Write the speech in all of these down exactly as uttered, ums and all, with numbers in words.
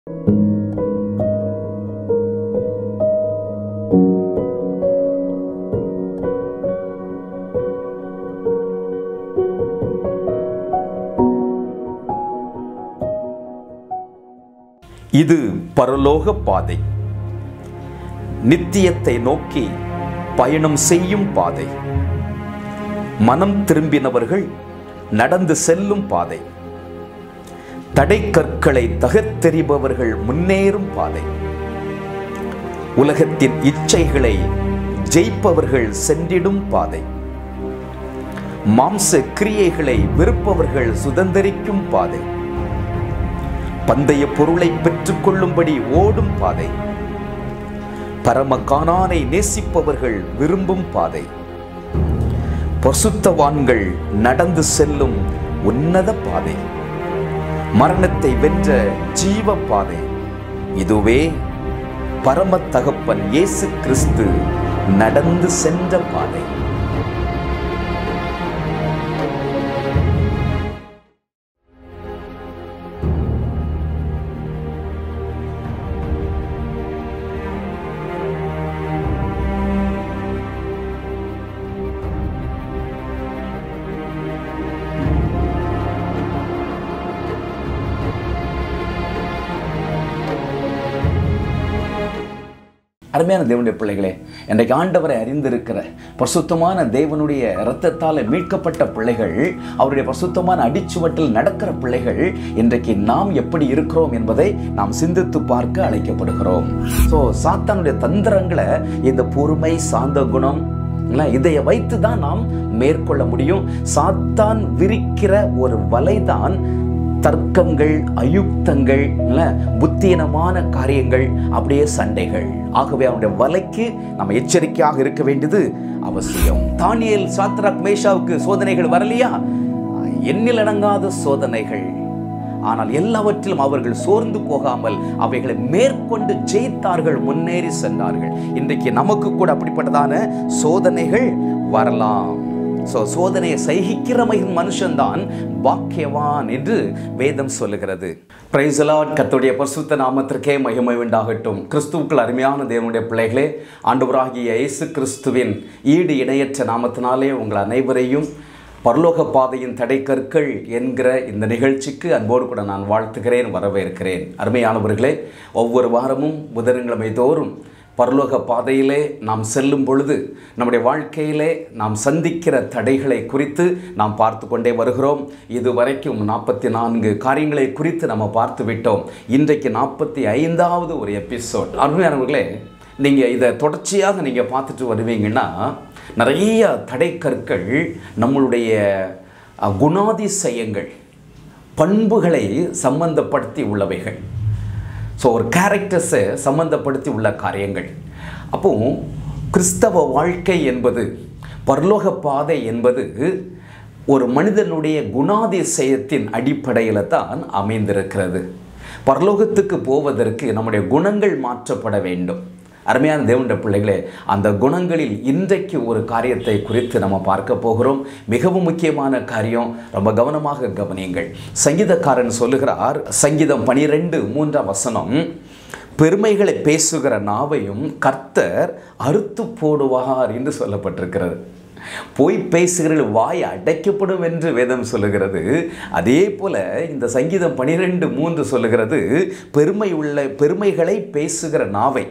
இது பரலோக பாதை, நித்தியத்தை நோக்கி பயணம் செய்யும் பாதை, மனம் திரும்பினவர்கள் நடந்து செல்லும் பாதை, தடை கற்களை தகர்த்தெறிபவர்கள் முன்னேறும் பாதை, உலகத்தின் இச்சைகளை ஜெயிப்பவர்கள் சென்றிடும் பாதை, மாம்ச கிரியைகளை வெறுப்பவர்கள் சுதந்திரிக்கும் பாதை, பந்தய பொருளை பெற்றுக் கொள்ளும்படி ஓடும் பாதை, பரம கானானை நேசிப்பவர்கள் விரும்பும் பாதை, பசுத்தவான்கள் நடந்து செல்லும் உன்னத பாதை, மரணத்தை வென்ற ஜீவ பாதை. இதுவே பரம தகப்பன் இயேசு கிறிஸ்து நடந்து சென்ற பாதை. அருமையான தேவனுடைய பிள்ளைகளே, இன்றைக்கு ஆண்டவரை அறிந்திருக்கிற பரிசுத்தமான தேவனுடைய இரத்தத்தால் மீட்கப்பட்ட பிள்ளைகள், அவருடைய பரிசுத்தமான அடிச்சுவட்டில் நடக்கிற பிள்ளைகள், இன்றைக்கு நாம் எப்படி இருக்கிறோம் என்பதை நாம் சிந்தித்து பார்க்க அழைக்கப்படுகிறோம். ஸோ சாத்தானுடைய தந்திரங்களை, இந்த பொறுமை, சாந்த குணம், இதை வைத்து தான் நாம் மேற்கொள்ள முடியும். சாத்தான் விரிக்கிற ஒரு வலைதான் தர்க்கங்கள், அயுக்தங்கள், புத்தீனமான காரியங்கள், அப்படியே சண்டைகள். ஆகவே அவனுடைய வலைக்கு நம்ம எச்சரிக்கையாக இருக்க வேண்டியது அவசியம். தானியேல், சாத்ராக், மேஷாவுக்கு சோதனைகள் வரலையா? எண்ணில் அடங்காத சோதனைகள். ஆனால் எல்லாவற்றிலும் அவர்கள் சோர்ந்து போகாமல் அவைகளை மேற்கொண்டு ஜெயித்தார்கள், முன்னேறி சென்றார்கள். இன்றைக்கு நமக்கு கூட அப்படிப்பட்டதான சோதனைகள் வரலாம். ஸோ சோதனையை சகிக்கிற மனுஷன்தான் பாக்கியவான் என்று வேதம் சொல்லுகிறது. Praise the lord. கர்த்தருடைய பரிசுத்த நாமத்திற்கே மகிமை உண்டாகட்டும். கிறிஸ்துவுக்குள் அருமையான தேவனுடைய பிள்ளைகளே, ஆண்டவராகிய இயேசு கிறிஸ்துவின் ஈடு இணையற்ற நாமத்தினாலே உங்கள் அனைவரையும் பரலோக பாதையின் தடைக்கற்கள் என்கிற இந்த நிகழ்ச்சிக்கு அன்போடு கூட நான் வாழ்த்துகிறேன், வரவேற்கிறேன். அருமையானவர்களே, ஒவ்வொரு வாரமும் புதன்கிழமை தோறும் பரலோக பாதையிலே நாம் செல்லும் பொழுது நம்முடைய வாழ்க்கையிலே நாம் சந்திக்கிற தடைகளை குறித்து நாம் பார்த்து கொண்டே வருகிறோம். இதுவரைக்கும் நாற்பத்தி நான்கு காரியங்களை குறித்து நம்ம பார்த்து விட்டோம். இன்றைக்கு நாற்பத்தி ஐந்தாவது ஒரு எபிசோட். அருமையானவர்களே, நீங்கள் இதை தொடர்ச்சியாக நீங்கள் பார்த்துட்டு வருவீங்கன்னா, நிறைய தடைக்கற்கள் நம்மளுடைய குணாதிசயங்கள், பண்புகளை சம்பந்தப்படுத்தி உள்ளவைகள். ஸோ ஒரு கேரக்டர்ஸை சம்பந்தப்படுத்தி உள்ள காரியங்கள். அப்போது கிறிஸ்தவ வாழ்க்கை என்பது, பரலோக பாதை என்பது ஒரு மனிதனுடைய குணாதிசயத்தின் அடிப்படையில் தான் அமைந்திருக்கிறது. பரலோகத்துக்கு போவதற்கு நம்முடைய குணங்கள் மாற்றப்பட வேண்டும். அருமையான தேவனுடைய பிள்ளைகளே, அந்த குணங்களில் இன்றைக்கு ஒரு காரியத்தை குறித்து நம்ம பார்க்க போகிறோம். மிகவும் முக்கியமான காரியம், ரொம்ப கவனமாக கவனியுங்கள். சங்கீதக்காரன் சொல்லுகிறார், சங்கீதம் பனிரெண்டு மூன்றாம் வசனம், பெருமைகளை பேசுகிற நாவையும் கர்த்தர் அறுத்து போடுவார் என்று சொல்லப்பட்டிருக்கிறது. போய் பேசுகிறவர்கள் வாய் அடைக்கப்படும் என்று வேதம் சொல்லுகிறது. அதே போல இந்த சங்கீதம் பனிரெண்டு மூன்று சொல்லுகிறது, பெருமை உள்ள பெருமைகளை பேசுகிற நாவை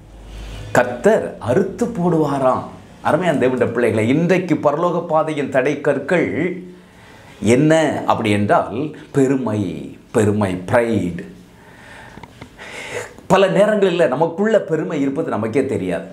கர்த்தர் அறுத்து போடுவாராம். அருமையான தேவனுடைய பிள்ளைகளை, இன்றைக்கு பரலோக பாதையின் தடை கற்கள் என்ன அப்படி என்றால் பெருமை, பெருமை, ப்ரைட். பல நேரங்களில் நமக்குள்ள பெருமை இருப்பது நமக்கே தெரியாது,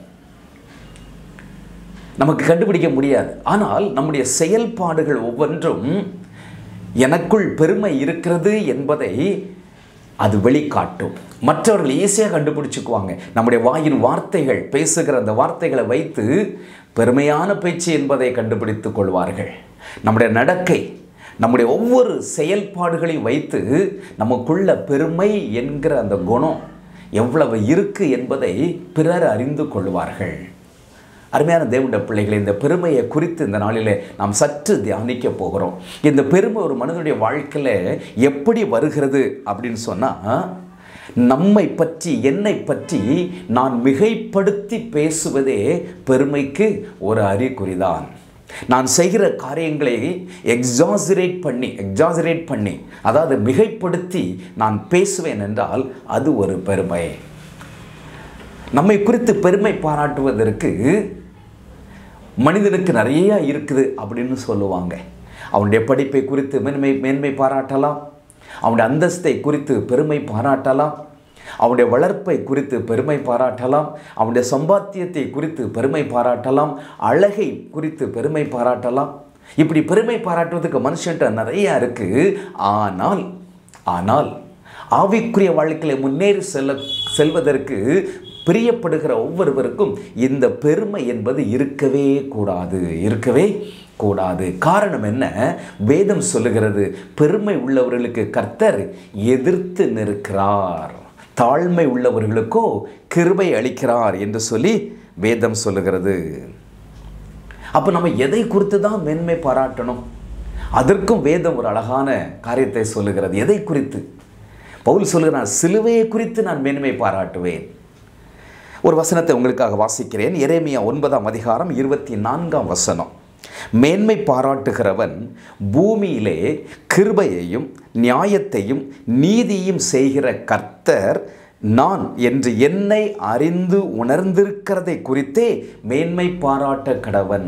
நமக்கு கண்டுபிடிக்க முடியாது. ஆனால் நம்முடைய செயல்பாடுகள் ஒவ்வொன்றும் எனக்குள் பெருமை இருக்கிறது என்பதை அது வெளிக்காட்டும். மற்றவர்கள் ஈஸியாக கண்டுபிடிச்சுக்குவாங்க. நம்முடைய வாயின் வார்த்தைகள், பேசுகிற அந்த வார்த்தைகளை வைத்து பெருமையான பேச்சு என்பதை கண்டுபிடித்துக் கொள்வார்கள். நம்முடைய நடக்கை, நம்முடைய ஒவ்வொரு செயல்பாடுகளையும் வைத்து நமக்குள்ள பெருமை என்கிற அந்த குணம் எவ்வளவு இருக்கு என்பதை பிறர் அறிந்து கொள்வார்கள். அருமையான தேவனுடைய பிள்ளைகளை, இந்த பெருமையை குறித்து இந்த நாளிலே நாம் சற்று தியானிக்க போகிறோம். இந்த பெருமை ஒரு மனிதனுடைய வாழ்க்கையில் எப்படி வருகிறது அப்படின்னு சொன்னால், நம்மை பற்றி, என்னை பற்றி நான் மிகைப்படுத்தி பேசுவதே பெருமைக்கு ஒரு அறிகுறிதான். நான் செய்கிற காரியங்களை எக்ஸாஜரேட் பண்ணி எக்ஸாஜரேட் பண்ணி அதாவது மிகைப்படுத்தி நான் பேசுவேன் என்றால் அது ஒரு பெருமை. நம்மை குறித்து பெருமை பாராட்டுவதற்கு மனிதனுக்கு நிறைய இருக்குது அப்படின்னு சொல்லுவாங்க. அவனுடைய படிப்பை குறித்து மேன்மை மேன்மை பாராட்டலாம், அவனுடைய அந்தஸ்தை குறித்து பெருமை பாராட்டலாம், அவனுடைய வளர்ப்பை குறித்து பெருமை பாராட்டலாம், அவனுடைய சம்பாத்தியத்தை குறித்து பெருமை பாராட்டலாம், அழகை குறித்து பெருமை பாராட்டலாம். இப்படி பெருமை பாராட்டுவதற்கு மனுஷன்ட்ட நிறையா இருக்குது. ஆனால் ஆனால் ஆவிக்குரிய வாழ்க்கையில முன்னேறி செல்ல செல்வதற்கு பிரியப்படுகிற ஒவ்வொருவருக்கும் இந்த பெருமை என்பது இருக்கவே கூடாது, இருக்கவே கூடாது. காரணம் என்ன? வேதம் சொல்லுகிறது, பெருமை உள்ளவர்களுக்கு கர்த்தர் எதிர்த்து நிற்கிறார், தாழ்மை உள்ளவர்களுக்கோ கிருபை அளிக்கிறார் என்று சொல்லி வேதம் சொல்லுகிறது. அப்போ நம்ம எதை குறித்து தான் மேன்மை பாராட்டணும்? அதற்கும் வேதம் ஒரு அழகான காரியத்தை சொல்லுகிறது. எதை குறித்து? பவுல் சொல்லுகிறார், சிலுவையை குறித்து நான் மேன்மை பாராட்டுவேன். ஒரு வசனத்தை உங்களுக்காக வாசிக்கிறேன். எரேமியா ஒன்பதாம் அதிகாரம் இருபத்தி நான்காம் வசனம். மேன்மை பாராட்டுகிறவன் பூமியிலே கிருபையையும் நியாயத்தையும் நீதியும் செய்கிற கர்த்தர் நான் என்று என்னை அறிந்து உணர்ந்திருக்கிறதை குறித்தே மேன்மை பாராட்ட கடவன்.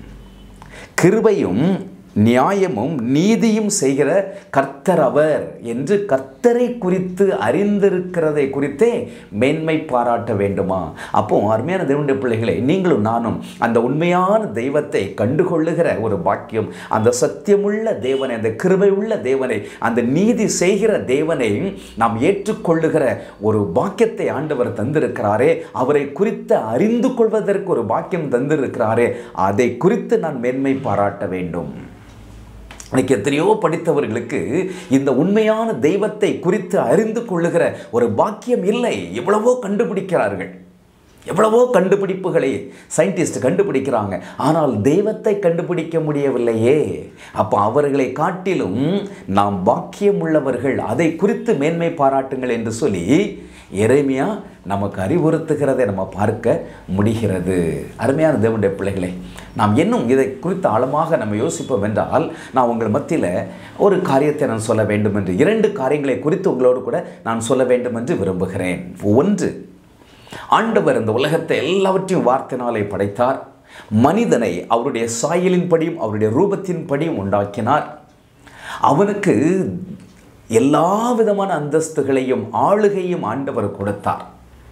கிருபையும் நியாயமும் நீதியும் செய்கிற கர்த்தர் அவர் என்று கர்த்தரை குறித்து அறிந்திருக்கிறதை குறித்தே மேன்மை பாராட்ட வேண்டுமா? அப்போ அருமையான தேவனுடைய பிள்ளைகளை, நீங்களும் நானும் அந்த உண்மையான தெய்வத்தை கண்டுகொள்ளுகிற ஒரு பாக்கியம், அந்த சத்தியமுள்ள தேவனை, அந்த கிருபை உள்ள தேவனை, அந்த நீதி செய்கிற தேவனை நாம் ஏற்றுக்கொள்ளுகிற ஒரு பாக்கியத்தை ஆண்டவர் தந்திருக்கிறாரே, அவரை குறித்து அறிந்து கொள்வதற்கு ஒரு பாக்கியம் தந்திருக்கிறாரே, அதை குறித்து நான் மேன்மை பாராட்ட வேண்டும். இன்னைக்கு எத்தனையோ படித்தவர்களுக்கு இந்த உண்மையான தெய்வத்தை குறித்து அறிந்து கொள்ளுகிற ஒரு பாக்கியம் இல்லை. எவ்வளவோ கண்டுபிடிக்கிறார்கள், எவ்வளவோ கண்டுபிடிப்புகளை சயின்டிஸ்ட் கண்டுபிடிக்கிறாங்க, ஆனால் தெய்வத்தை கண்டுபிடிக்க முடியவில்லையே. அப்போ அவர்களை காட்டிலும் நாம் பாக்கியம் உள்ளவர்கள், அதை குறித்து மேன்மை பாராட்டுங்கள் என்று சொல்லி எரேமியா நமக்கு அறிவுறுத்துகிறதை நம்ம பார்க்க முடிகிறது. அருமையான தேவனுடைய பிள்ளைகளே, நாம் இன்னும் இதை குறித்து ஆழமாக நம்ம யோசிப்போம் என்றால், நான் உங்கள் மத்தியில் ஒரு காரியத்தை நான் சொல்ல வேண்டும் என்று, இரண்டு காரியங்களை குறித்து உங்களோடு கூட நான் சொல்ல வேண்டும் என்று விரும்புகிறேன். ஒன்று, ஆண்டவர் இந்த உலகத்தை எல்லாவற்றையும் வார்த்தையினாலே படைத்தார். மனிதனை அவருடைய சாயலின் படியும் அவருடைய ரூபத்தின் படியும் உண்டாக்கினார். அவனுக்கு எல்லா விதமான அந்தஸ்துகளையும் ஆளுகையும் ஆண்டவர் கொடுத்தார்.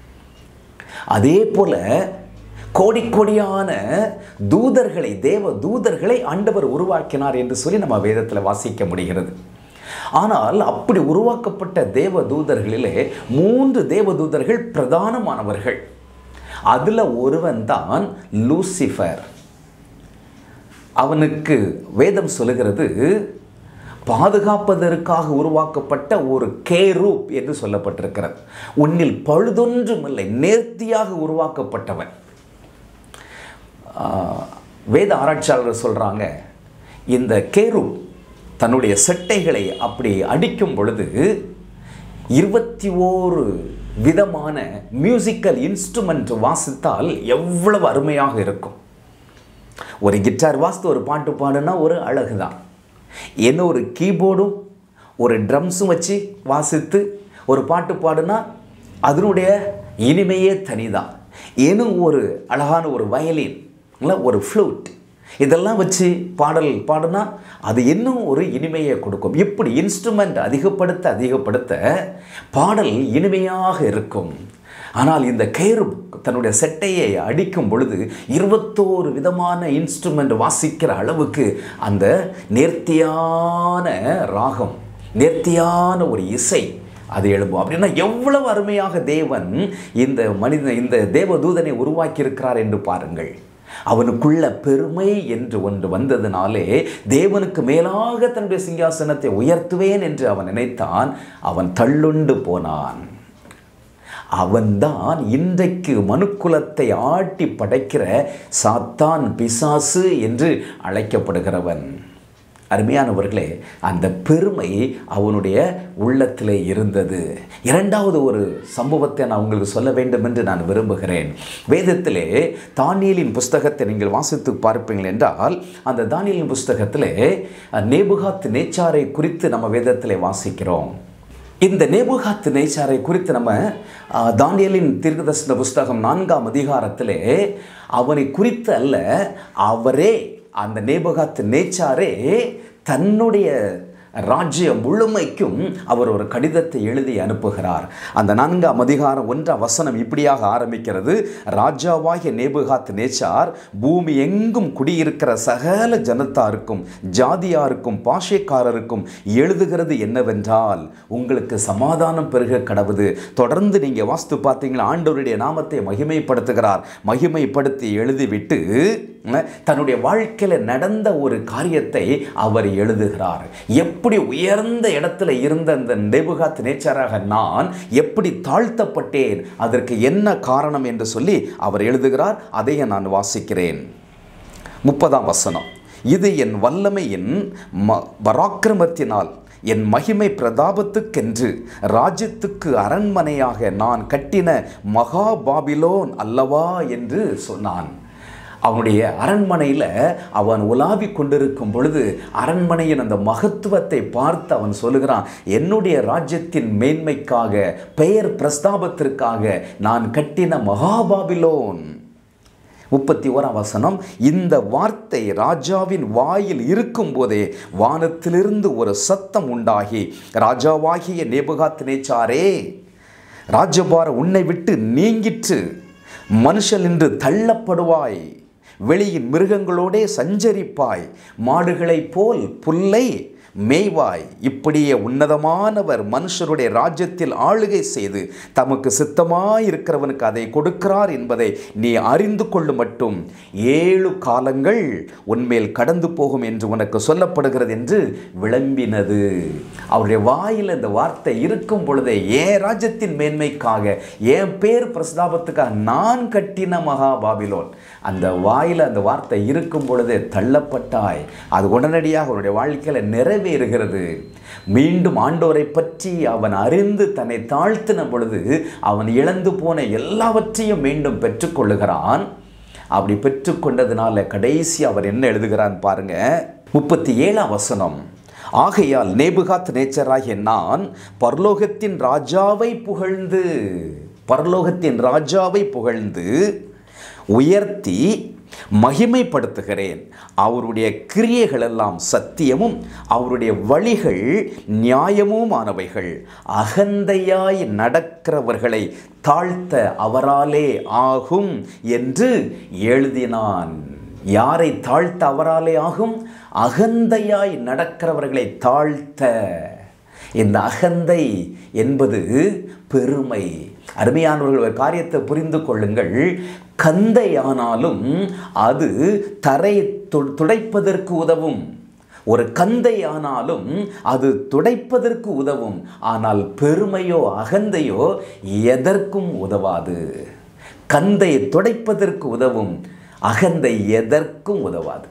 அதே போல கோடிக்கோடியான தூதர்களை, தேவ தூதர்களை ஆண்டவர் உருவாக்கினார் என்று சொல்லி நம்ம வேதத்தில் வாசிக்க முடிகிறது. ஆனால் அப்படி உருவாக்கப்பட்ட தேவ தூதர்களிலே மூன்று தேவ தூதர்கள் பிரதானமானவர்கள். அதில் ஒருவன் தான் லூசிஃபர். அவனுக்கு வேதம் சொல்லுகிறது, பாதுகாப்பதற்காக உருவாக்கப்பட்ட ஒரு கேரூப் என்று சொல்லப்பட்டிருக்கிறது. உன்னில் பழுதொன்றும் இல்லை, நேர்த்தியாக உருவாக்கப்பட்டவன். வேத ஆராய்ச்சியாளர்கள் சொல்கிறாங்க, இந்த கேரூப் தன்னுடைய செட்டைகளை அப்படி அடிக்கும் பொழுது இருபத்தி ஓரு விதமான மியூசிக்கல் இன்ஸ்ட்ருமெண்ட் வாசித்தால் எவ்வளவு அருமையாக இருக்கும். ஒரு கிட்டார் வாசித்து ஒரு பாட்டு பாடுனா ஒரு அழகு தான். என்ன ஒரு கீபோர்டும் ஒரு ட்ரம்ஸும் வச்சு வாசித்து ஒரு பாட்டு பாடுனா அதனுடைய இனிமையே தனிதான். ஏனும் ஒரு அழகான ஒரு வயலின், ஒரு ஃப்ளூட், இதெல்லாம் வச்சு பாடல் பாடுனா அது இன்னும் ஒரு இனிமையை கொடுக்கும். இப்படி இன்ஸ்ட்ருமெண்ட் அதிகப்படுத்த அதிகப்படுத்த பாடல் இனிமையாக இருக்கும். ஆனால் இந்த கேரூப் தன்னுடைய செட்டையை அடிக்கும் பொழுது இருபத்தோரு விதமான இன்ஸ்ட்ருமெண்ட் வாசிக்கிற அளவுக்கு அந்த நேர்த்தியான ராகம், நேர்த்தியான ஒரு இசை அது எழும்பும். அப்படின்னா எவ்வளவு அருமையாக தேவன் இந்த மனிதன், இந்த தேவதூதனை உருவாக்கி இருக்கிறார் என்று பாருங்கள். அவனுக்குள்ள பெருமை என்று ஒன்று வந்ததினாலே தேவனுக்கு மேலாக தன்னுடைய சிங்காசனத்தை உயர்த்துவேன் என்று அவன் நினைத்தான். அவன் தள்ளுண்டு போனான். அவன்தான் இன்றைக்கு மனுக்குலத்தை ஆட்டி படைக்கிற சாத்தான், பிசாசு என்று அழைக்கப்படுகிறவன். அருமையானவர்களே, அந்த பெருமை அவனுடைய உள்ளத்திலே இருந்தது. இரண்டாவது ஒரு சம்பவத்தை நான் உங்களுக்கு சொல்ல வேண்டும் என்று நான் விரும்புகிறேன். வேதத்திலே தானியேலின் புஸ்தகத்தை நீங்கள் வாசித்து பார்ப்பீர்கள் என்றால், அந்த தானியேலின் புஸ்தகத்திலே நேபுகாத் நேச்சாரை குறித்து நம்ம வேதத்திலே வாசிக்கிறோம். இந்த நேபுகாத் நேச்சாரை குறித்து நம்ம தானியேலின் தீர்க்கதரிசன புஸ்தகம் நான்காம் அதிகாரத்திலே அவனை குறித்து அல்ல, அவரே அந்த நேபுகாத் நேச்சாரே தன்னுடைய ராஜ்யம் முழுமைக்கும் அவர் ஒரு கடிதத்தை எழுதி அனுப்புகிறார். அந்த நான்காம் அதிகாரம் ஒன்றாம் வசனம் இப்படியாக ஆரம்பிக்கிறது. ராஜாவாகிய நேபுகாத் நேச்சார் பூமி எங்கும் குடியிருக்கிற சகல ஜனத்தாருக்கும் ஜாதியாருக்கும் பாஷைக்காரருக்கும் எழுதுகிறது என்னவென்றால், உங்களுக்கு சமாதானம் பெருக கடவுது. தொடர்ந்து நீங்கள் வாஸ்து பார்த்தீங்களா, ஆண்டவருடைய நாமத்தை மகிமைப்படுத்துகிறார். மகிமைப்படுத்தி எழுதிவிட்டு தன்னுடைய வாழ்க்கையில் நடந்த ஒரு காரியத்தை அவர் எழுதுகிறார். எப்படி உயர்ந்த இடத்துல இருந்த அந்த நேபுகாத் நேச்சாராக நான் எப்படி தாழ்த்தப்பட்டேன், அதற்கு என்ன காரணம் என்று சொல்லி அவர் எழுதுகிறார். அதையே நான் வாசிக்கிறேன். முப்பதாம் வசனம். இது என் வல்லமையின் பராக்கிரமத்தினால் என் மகிமை பிரதாபத்துக்கென்று ராஜ்யத்துக்கு அரண்மனையாக நான் கட்டின மகா பாபிலோன் அல்லவா என்று சொன்னான். அவனுடைய அரண்மனையில் அவன் உலாவி கொண்டிருக்கும் பொழுது அரண்மனையின் அந்த மகத்துவத்தை பார்த்து அவன் சொல்லுகிறான், என்னுடைய ராஜ்யத்தின் மேன்மைக்காக, பெயர் பிரஸ்தாபத்திற்காக நான் கட்டின மகாபாபிலோன். முப்பத்தி ஓராம் வசனம். இந்த வார்த்தை ராஜாவின் வாயில் இருக்கும் போதே வானத்திலிருந்து ஒரு சத்தம் உண்டாகி, ராஜாவாகிய நேபுகாத் நேச்சாரே, ராஜபார உன்னை விட்டு நீங்கிற்று, மனுஷன் என்று தள்ளப்படுவாய், வெளியின் மிருகங்களோடே சஞ்சரிப்பாய், மாடுகளைப் போல் புல்லை மேய்வாய். இப்படியே உன்னதமானவர் மனுஷருடைய ராஜ்யத்தில் ஆளுகை செய்து தமக்கு சித்தமாயிருக்கிறவனுக்கு அதை கொடுக்கிறார் என்பதை நீ அறிந்து கொள்ளும் மட்டும் ஏழு காலங்கள் உன்மேல் கடந்து போகும் என்று உனக்கு சொல்லப்படுகிறது என்று விளம்பினது. அவருடைய வாயில் அந்த வார்த்தை இருக்கும் பொழுதே, ஏன் ராஜ்யத்தின் மேன்மைக்காக, என் பேர் பிரஸ்தாபத்துக்காக நான் கட்டின மகா பாபிலோன், அந்த வாயில் அந்த வார்த்தை இருக்கும் பொழுதே தள்ளப்பட்டாய். அது உடனடியாக அவருடைய வாழ்க்கையில் நிறைவேறுகிறது. மீண்டும் ஆண்டவரை பற்றி அவன் அறிந்து தன்னை தாழ்த்தின பொழுது அவன் இழந்து போன எல்லாவற்றையும் மீண்டும் பெற்றுக்கொள்ளுகிறான். அப்படி பெற்றுக்கொண்டதுனால கடைசி அவர் என்ன எழுதுகிறான் பாருங்க. முப்பத்தி ஏழாம் வசனம். ஆகையால் நேபுகாத் நேச்சராகிய நான் பரலோகத்தின் ராஜாவை புகழ்ந்து பரலோகத்தின் ராஜாவை புகழ்ந்து உயர்த்தி மகிமைப்படுத்துகிறேன். அவருடைய கிரியைகள் எல்லாம் சத்தியமும் அவருடைய வழிகள் நியாயமுமானவைகள். அகந்தையாய் நடக்கிறவர்களை தாழ்த்த அவராலே ஆகும் என்று எழுதினான். யாரை தாழ்த்த அவராலே ஆகும்? அகந்தையாய் நடக்கிறவர்களை தாழ்த்த. இந்த அகந்தை என்பது பெருமை. அருமையானவர்கள், ஒரு காரியத்தை புரிந்து கொள்ளுங்கள். கந்தையானாலும் அது தரை துடைப்பதற்கு உதவும். ஒரு கந்தையானாலும் அது துடைப்பதற்கு உதவும். ஆனால் பெருமையோ அகந்தையோ எதற்கும் உதவாது. கந்தை துடைப்பதற்கு உதவும், அகந்தை எதற்கும் உதவாது.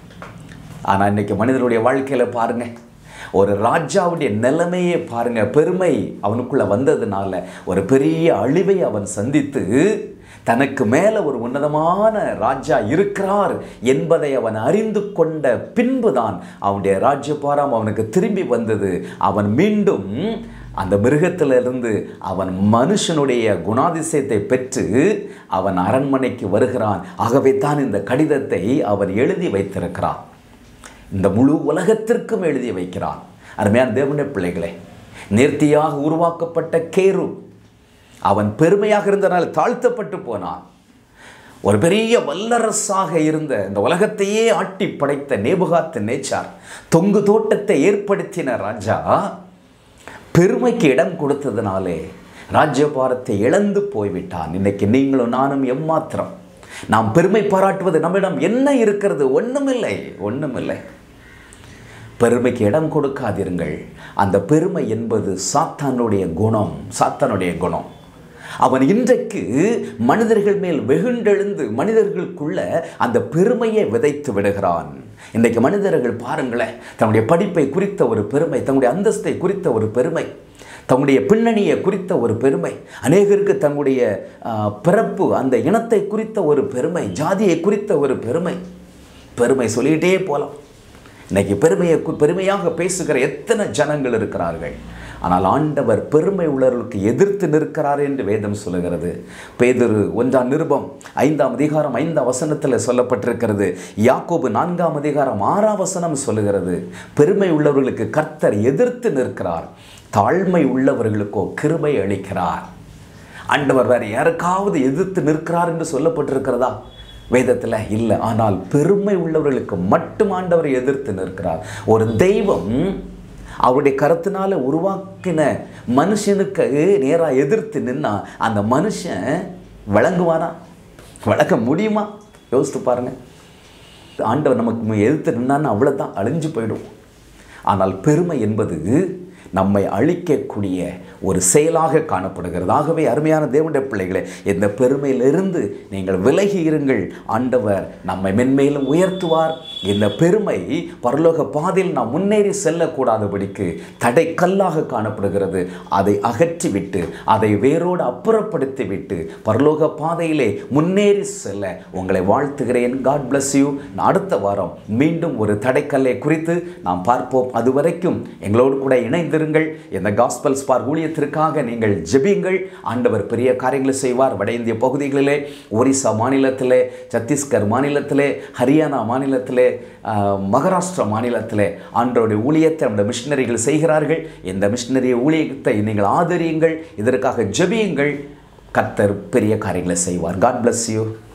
ஆனால் இன்னைக்கு மனிதனுடைய வாழ்க்கையில் பாருங்க, ஒரு ராஜாவுடைய நிலைமையே பாருங்க. பெருமை அவனுக்குள்ள வந்ததுனால ஒரு பெரிய அழிவை அவன் சந்தித்து தனக்கு மேலே ஒரு உன்னதமான ராஜா இருக்கிறார் என்பதை அவன் அறிந்து கொண்ட பின்புதான் அவனுடைய ராஜ்யபாரம் அவனுக்கு திரும்பி வந்தது. அவன் மீண்டும் அந்த மிருகத்திலிருந்து அவன் மனுஷனுடைய குணாதிசயத்தை பெற்று அவன் அரண்மனைக்கு வருகிறான். ஆகவே தான் இந்த கடிதத்தை அவன் எழுதி வைத்திருக்கிறான். இந்த முழு உலகத்திற்கும் எழுதி வைக்கிறான். அருமையான தேவனுடைய பிள்ளைகளே, நேர்த்தியாக உருவாக்கப்பட்ட கேரு அவன் பெருமையாக இருந்தனால் தாழ்த்தப்பட்டு போனான். ஒரு பெரிய வல்லரசாக இருந்த இந்த உலகத்தையே ஆட்டி படைத்த நேபுகாத் நேச்சார், தொங்கு தோட்டத்தை ஏற்படுத்தின ராஜா, பெருமைக்கு இடம் கொடுத்ததினாலே ராஜ்யபாரத்தை இழந்து போய்விட்டான். இன்னைக்கு நீங்களும் நானும் எம்மாத்திரம் நாம் பெருமை பாராட்டுவது நம்மிடம் என்ன இருக்கிறது? ஒன்றுமில்லை, ஒன்றுமில்லை. பெருமைக்கு இடம் கொடுக்காதிருங்கள். அந்த பெருமை என்பது சாத்தானுடைய குணம், சாத்தானுடைய குணம். அவன் இன்றைக்கு மனிதர்கள் மேல் வெகுண்டெழுந்து மனிதர்களுக்குள்ள அந்த பெருமையை விதைத்து விடுகிறான். இன்றைக்கு மனிதர்கள் பாருங்களேன், தன்னுடைய படிப்பை குறித்த ஒரு பெருமை, தன்னுடைய அந்தஸ்தை குறித்த ஒரு பெருமை, தன்னுடைய பின்னணியை குறித்த ஒரு பெருமை, அநேகருக்கு தன்னுடைய பிறப்பு அந்த இனத்தை குறித்த ஒரு பெருமை, ஜாதியை குறித்த ஒரு பெருமை, பெருமை சொல்லிக்கிட்டே போகலாம். இன்னைக்கு பெருமையை பெருமையாக பேசுகிற எத்தனை ஜனங்கள் இருக்கிறார்கள். ஆனால் ஆண்டவர் பெருமை உள்ளவர்களுக்கு எதிர்த்து நிற்கிறார் என்று வேதம் சொல்லுகிறது. பேதுரு ஒன்றாம் நிருபம் ஐந்தாம் அதிகாரம் ஐந்தாம் வசனத்தில் சொல்லப்பட்டிருக்கிறது. யாக்கோபு நான்காம் அதிகாரம் ஆறாம் வசனம் சொல்லுகிறது, பெருமை உள்ளவர்களுக்கு கர்த்தர் எதிர்த்து நிற்கிறார், தாழ்மை உள்ளவர்களுக்கோ கிருபை அளிக்கிறார். ஆண்டவர் வேறு யாருக்காவது எதிர்த்து நிற்கிறார் என்று சொல்லப்பட்டிருக்கிறதா வேதத்தில்? இல்லை. ஆனால் பெருமை உள்ளவர்களுக்கு மட்டும் ஆண்டவர் எதிர்த்து நிற்கிறார். ஒரு தெய்வம் அவருடைய கருத்தினால உருவாக்கின மனுஷனுக்கு நேராக எதிர்த்து நின்னா அந்த மனுஷன் வழங்குவானா? வழங்க முடியுமா? யோசித்து பாருங்க. ஆண்டவர் நமக்கு எதிர்த்து நின்னான்னு அவ்வளோதான், அழிஞ்சு போயிடும். ஆனால் பெருமை என்பது நம்மை அழிக்கக்கூடிய ஒரு செயலாக காணப்படுகிறது. ஆகவே அருமையான தேவனுடைய பிள்ளைகளே, இந்த பெருமையிலிருந்து நீங்கள் விலகி இருங்கள். ஆண்டவர் நம்மை மென்மேலும் உயர்த்துவார். இந்த பெருமை பரலோக பாதையில் நாம் முன்னேறி செல்லக்கூடாதபடிக்கு தடை கல்லாக காணப்படுகிறது. அதை அகற்றிவிட்டு அதை வேரோடு அப்புறப்படுத்தி விட்டு பரலோக பாதையிலே முன்னேறி செல்ல உங்களை வாழ்த்துகிறேன். God bless you. அடுத்த வாரம் மீண்டும் ஒரு தடைக்கல்லை குறித்து நாம் பார்ப்போம். அதுவரைக்கும் எங்களோடு கூட இணைந்து இந்த காஸ்பல் ஸ்பார் ஊழியத்திற்காக நீங்கள் ஜெபியுங்கள். ஆண்டவர் பெரிய காரியங்களை செய்வார். வட இந்திய பகுதிகளிலே, ஒரிசா மாநிலத்திலே, சத்தீஸ்கர் மாநிலத்திலே, ஹரியானா மாநிலத்திலே, மகாராஷ்டிரா மாநிலத்திலே ஆண்டவருடைய ஊழியத்தை நம்முடைய மிஷினரிகள் செய்கிறார்கள். இந்த மிஷினரி ஊழியத்தை நீங்கள் ஆதரியுங்கள், இதற்காக ஜெபியுங்கள். கர்த்தர் பெரிய காரியங்களை செய்வார். God bless you.